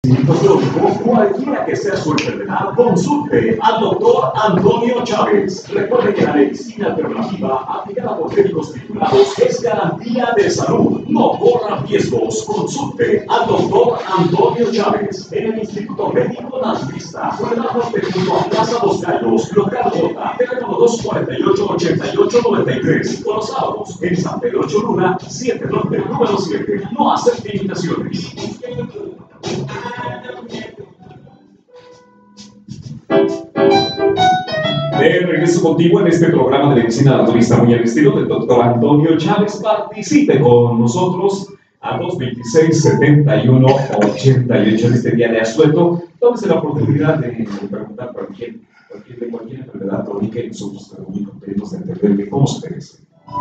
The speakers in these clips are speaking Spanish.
Cualquiera que sea su enfermedad, consulte al doctor Antonio Chávez. Recuerde que la medicina alternativa aplicada por médicos titulados es garantía de salud. No corra riesgos. Consulte al doctor Antonio Chávez en el Instituto Médico Naturista, Cuernavaca, junto a Plaza Dos Gallos, local J, teléfono 248-8893. Por los sábados en San Pedro Cholula, 7 Norte, número 7. No acepte invitaciones. De regreso contigo en este programa de medicina naturista muy al estilo del doctor Antonio Chávez. Participe con nosotros a 226-7188 en este día de asueto. Tómese la oportunidad de preguntar de cualquier enfermedad crónica y nosotros muy contentos de entender de cómo se merece.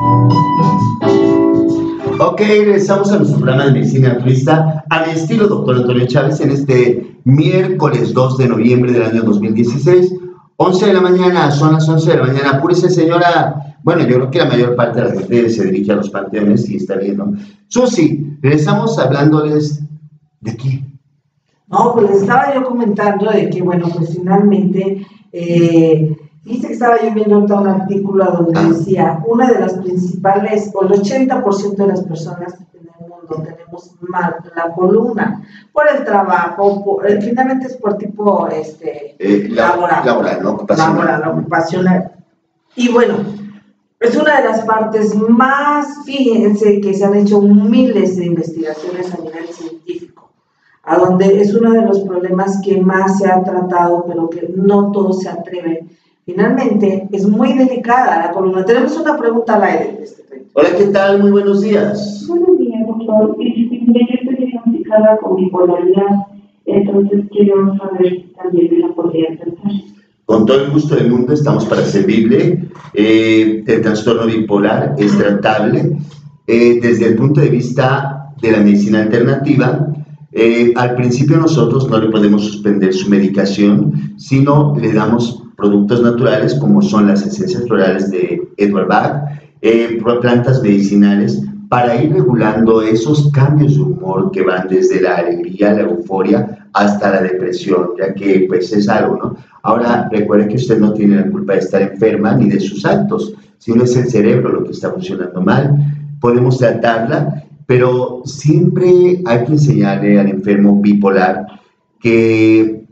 Ok, regresamos a nuestro programa de medicina naturista al estilo doctor Antonio Chávez en este miércoles 2 de noviembre del año 2016, 11 de la mañana, son las 11 de la mañana. Apúrese, señora. Bueno, yo creo que la mayor parte de la gente se dirige a los panteones y está bien, ¿no? Susi, regresamos hablándoles de qué. No, pues les estaba yo comentando de que, bueno, pues finalmente, dice que estaba yo viendo un artículo donde decía, una de las principales, o el 80% de las personas en el mundo tenemos mal la columna, por el trabajo, finalmente es por tipo laboral, ¿no? Ocupacional. Y bueno, es una de las partes más, fíjense que se han hecho miles de investigaciones a nivel científico, a donde es uno de los problemas que más se ha tratado, pero que no todos se atreven. Finalmente, es muy delicada la columna. Tenemos una pregunta al aire de este tema. Hola, ¿qué tal? Muy buenos días. Buenos días, doctor. Yo estoy diagnosticada con bipolaridad, entonces quiero saber si también me la podría tratar. Con todo el gusto del mundo estamos para servirle. El trastorno bipolar es tratable desde el punto de vista de la medicina alternativa. Al principio nosotros no le podemos suspender su medicación, sino le damos productos naturales como son las esencias florales de Edward Bach, plantas medicinales, para ir regulando esos cambios de humor que van desde la alegría, la euforia, hasta la depresión, ya que pues es algo, ¿no? Ahora, recuerde que usted no tiene la culpa de estar enferma ni de sus actos, sino es el cerebro lo que está funcionando mal. Podemos tratarla, pero siempre hay que enseñarle al enfermo bipolar que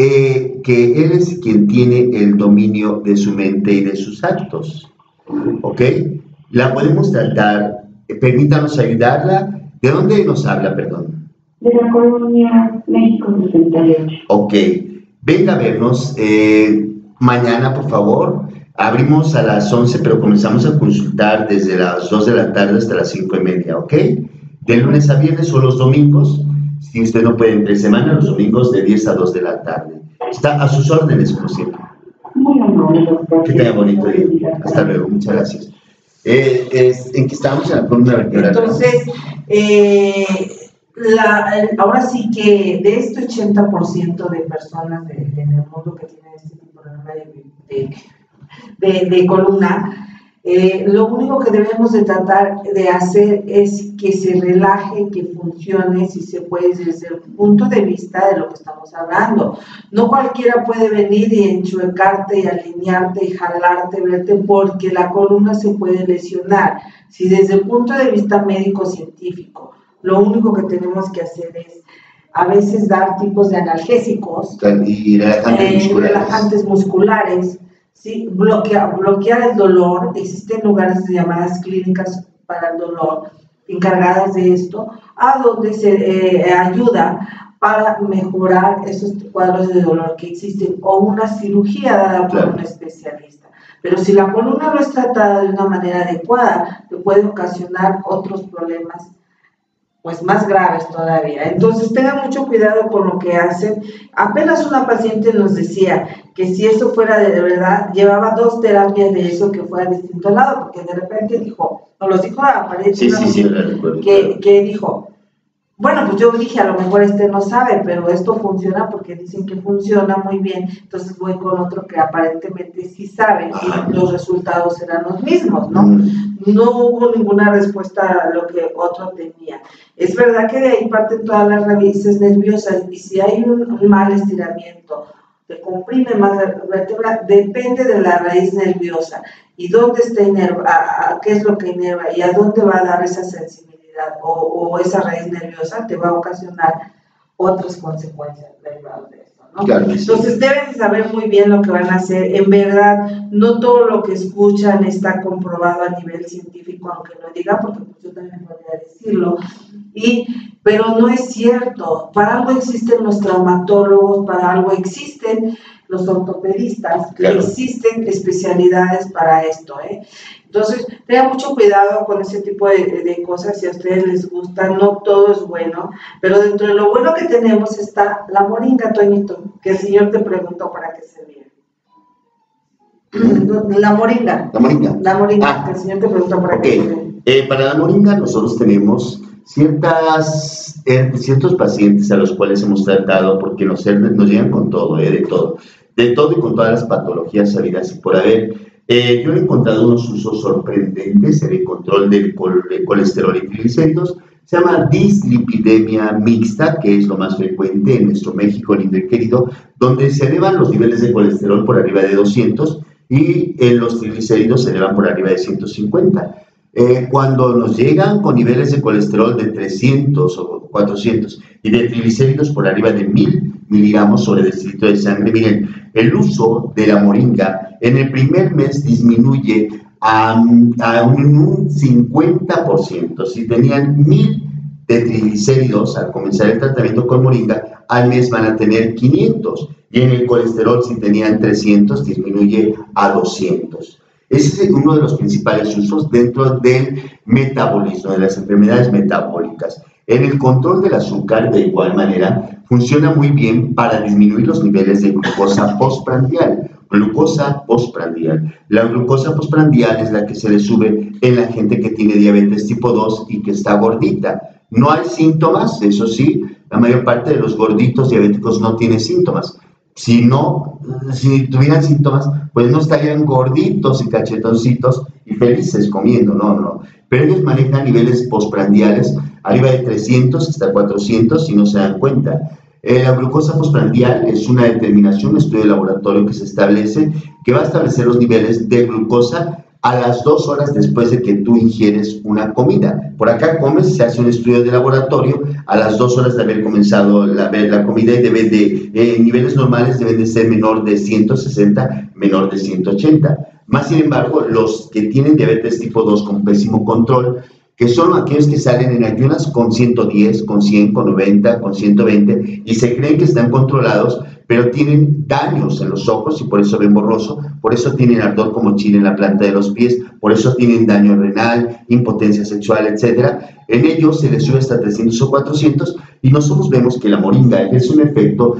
él es quien tiene el dominio de su mente y de sus actos, ¿ok? La podemos tratar, permítanos ayudarla. ¿De dónde nos habla, perdón? De la colonia México 68. Ok, venga a vernos mañana, por favor. Abrimos a las 11, pero comenzamos a consultar desde las 2 de la tarde hasta las 5:30, ¿ok? De lunes a viernes o los domingos. Si usted no puede entre semana, los domingos de 10 a 2 de la tarde. Está a sus órdenes, como siempre. Muy amable, doctor. Que tenga bonito día. Hasta luego, muchas gracias. ¿En qué estamos? En la columna vertebral. Entonces, ahora sí que de este 80% de personas en el mundo que tienen este tipo de columna, lo único que debemos de tratar de hacer es que se relaje, que funcione, si se puede, desde el punto de vista de lo que estamos hablando. No cualquiera puede venir y enchuecarte y alinearte y jalarte, verte, porque la columna se puede lesionar. Si desde el punto de vista médico-científico, lo único que tenemos que hacer es a veces dar tipos de analgésicos y relajantes musculares. Sí, bloquear el dolor. Existen lugares llamadas clínicas para el dolor encargadas de esto, a donde se ayuda para mejorar esos cuadros de dolor que existen, o una cirugía dada por un especialista. Pero si la columna no es tratada de una manera adecuada, te puede ocasionar otros problemas pues más graves todavía. Entonces tengan mucho cuidado con lo que hacen. Apenas una paciente nos decía que si eso fuera de verdad, llevaba 2 terapias de eso, que fuera de distinto lado, porque de repente dijo, nos los dijo a la pared, que dijo, bueno, pues yo dije, a lo mejor este no sabe, pero esto funciona porque dicen que funciona muy bien, entonces voy con otro que aparentemente sí sabe y los resultados serán los mismos, ¿no? No hubo ninguna respuesta a lo que otro tenía. Es verdad que de ahí parten todas las raíces nerviosas y si hay un mal estiramiento, te comprime más la vértebra, depende de la raíz nerviosa y dónde está qué es lo que inerva y a dónde va a dar esa sensibilidad o esa raíz nerviosa, te va a ocasionar otras consecuencias derivadas de esto, ¿no? Claro. Entonces deben saber muy bien lo que van a hacer. En verdad, no todo lo que escuchan está comprobado a nivel científico, aunque lo digan, porque pues, yo también podría decirlo, pero no es cierto. Para algo existen los traumatólogos, para algo existen los ortopedistas, claro. Existen especialidades para esto, Entonces, tengan mucho cuidado con ese tipo de cosas, si a ustedes les gusta, no todo es bueno, pero dentro de lo bueno que tenemos está la moringa, Toñito, que el Señor te preguntó para qué servía. La moringa. La moringa. La moringa, que el Señor te preguntó para qué servía. Para la moringa nosotros tenemos ciertos pacientes a los cuales hemos tratado, porque nos llegan con todo, de todo y con todas las patologías habidas y por haber. Yo he encontrado unos usos sorprendentes en el control del colesterol y triglicéridos. Se llama dislipidemia mixta, que es lo más frecuente en nuestro México lindo y querido, donde se elevan los niveles de colesterol por arriba de 200 y los triglicéridos se elevan por arriba de 150. Cuando nos llegan con niveles de colesterol de 300 o 400 y de triglicéridos por arriba de 1000 miligramos sobre decilitro de sangre, miren, el uso de la moringa en el primer mes disminuye a un 50%. Si tenían 1000 de triglicéridos al comenzar el tratamiento con moringa, al mes van a tener 500. Y en el colesterol, si tenían 300, disminuye a 200. Ese es uno de los principales usos dentro del metabolismo, de las enfermedades metabólicas. En el control del azúcar, de igual manera, funciona muy bien para disminuir los niveles de glucosa postprandial. La glucosa postprandial es la que se le sube en la gente que tiene diabetes tipo 2 y que está gordita. No hay síntomas, eso sí, la mayor parte de los gorditos diabéticos no tienen síntomas. Si tuvieran síntomas, pues no estarían gorditos y cachetoncitos y felices comiendo, no. Pero ellos manejan niveles postprandiales arriba de 300 hasta 400 si no se dan cuenta. La glucosa postprandial es una determinación, un estudio de laboratorio que se establece, que va a establecer los niveles de glucosa a las 2 horas después de que tú ingieres una comida. Por acá comes, se hace un estudio de laboratorio a las 2 horas de haber comenzado la comida y debe de, niveles normales deben de ser menor de 160, menor de 180. Más sin embargo, los que tienen diabetes tipo 2 con pésimo control, que son aquellos que salen en ayunas con 110, con 100, con 90, con 120 y se creen que están controlados, pero tienen daños en los ojos y por eso ven borroso, por eso tienen ardor como chile en la planta de los pies, por eso tienen daño renal, impotencia sexual, etc. En ellos se les sube hasta 300 o 400 y nosotros vemos que la moringa ejerce un efecto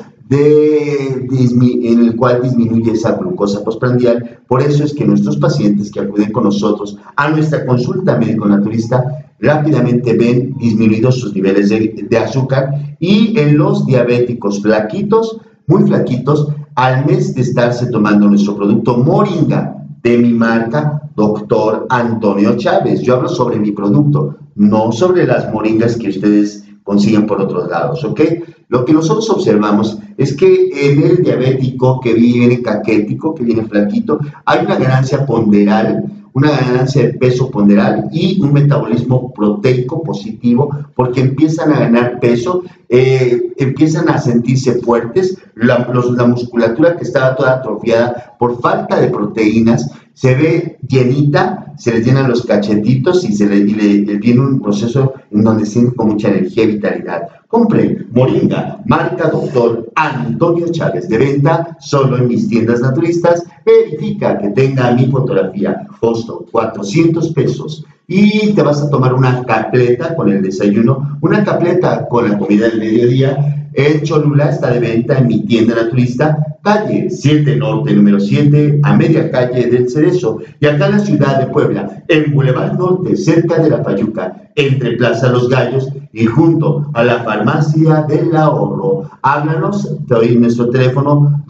en el cual disminuye esa glucosa postprandial. Por eso es que nuestros pacientes que acuden con nosotros a nuestra consulta médico-naturista rápidamente ven disminuidos sus niveles de azúcar y en los diabéticos flaquitos, muy flaquitos, al mes de estarse tomando nuestro producto moringa de mi marca, Dr. Antonio Chávez. Yo hablo sobre mi producto, no sobre las moringas que ustedes consiguen por otros lados, ¿ok? Lo que nosotros observamos es que en el diabético que viene caquético, que viene flaquito, hay una ganancia ponderal, una ganancia de peso ponderal y un metabolismo proteico positivo porque empiezan a ganar peso, empiezan a sentirse fuertes, la musculatura que estaba toda atrofiada por falta de proteínas se ve llenita, se les llenan los cachetitos y le viene un proceso en donde sienten con mucha energía y vitalidad. Compren moringa, marca Dr. Antonio Chávez, de venta solo en mis tiendas naturistas. Verifica que tenga mi fotografía, costo 400 pesos. Y te vas a tomar una capleta con el desayuno, una capleta con la comida del mediodía, En Cholula está de venta en mi tienda naturista, calle 7 Norte, número 7, a media calle del Cerezo. Y acá en la ciudad de Puebla, en Boulevard Norte, cerca de La Fayuca, entre Plaza Los Gallos y junto a la Farmacia del Ahorro. Háblanos, te doy nuestro teléfono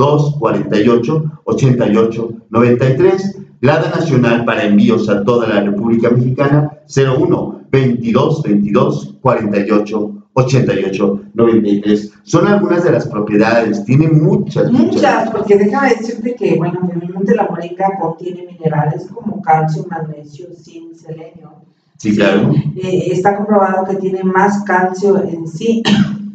248-8893, Lada Nacional para envíos a toda la República Mexicana, 01-22-22-48-88-93. Son algunas de las propiedades, tiene muchas, porque déjame decirte que, bueno, obviamente la moringa contiene minerales como calcio, magnesio, zinc, selenio. Sí, claro. Está comprobado que tiene más calcio en sí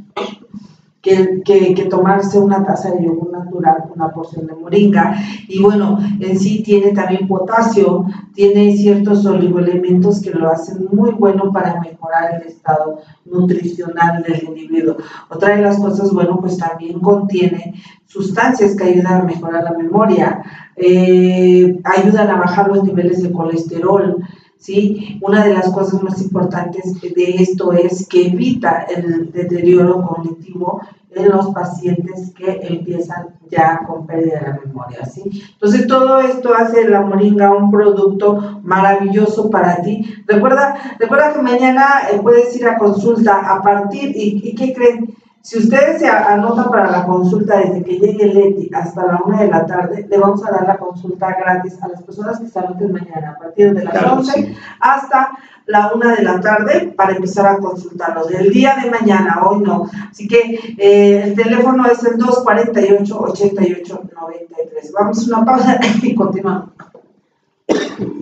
que tomarse una taza de yogur natural, una porción de moringa. Y bueno, en sí tiene también potasio, tiene ciertos oligoelementos que lo hacen muy bueno para mejorar el estado nutricional del individuo. Otra de las cosas, bueno, pues también contiene sustancias que ayudan a mejorar la memoria, ayudan a bajar los niveles de colesterol. ¿Sí? Una de las cosas más importantes de esto es que evita el deterioro cognitivo en los pacientes que empiezan ya con pérdida de la memoria, ¿sí? Entonces, todo esto hace la moringa un producto maravilloso para ti. Recuerda que mañana puedes ir a consulta a partir, ¿y qué creen? Si ustedes se anotan para la consulta desde que llegue Leti hasta la 1 de la tarde, le vamos a dar la consulta gratis a las personas que se anoten mañana, a partir de las 11 hasta la 1 de la tarde, para empezar a consultarlos. Del día de mañana, hoy no. Así que el teléfono es el 248-8893. Vamos a una pausa y continuamos.